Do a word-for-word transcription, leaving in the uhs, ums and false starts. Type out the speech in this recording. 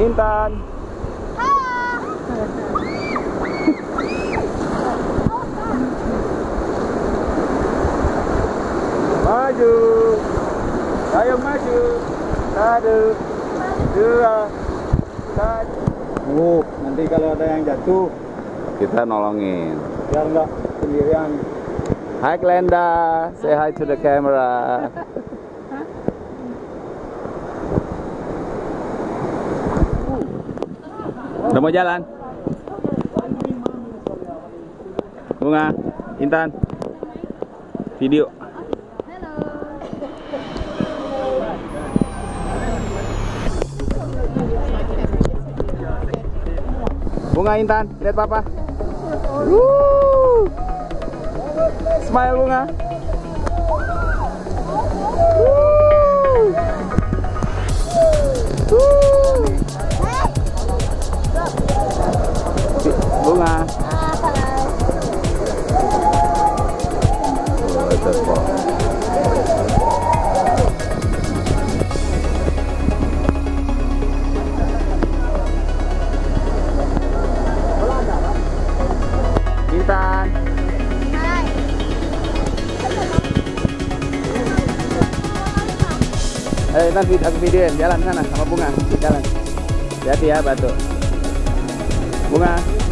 Intan. Maju. Ayo maju. Satu, dua, satu. Oh, nanti kalau ada yang jatuh, kita nolongin. Biar nggak sendirian. Hi Glenda, say hi to the camera. Udah mau jalan? Bunga, Intan, video. Bunga, Intan, lihat papa. Woo. Smile Bunga. Woo. Woo. Bunga. Intan. Hai. Eh, Intan, aku videoin jalan sana sama Bunga, jalan. Hati-hati ya, batu. Bunga.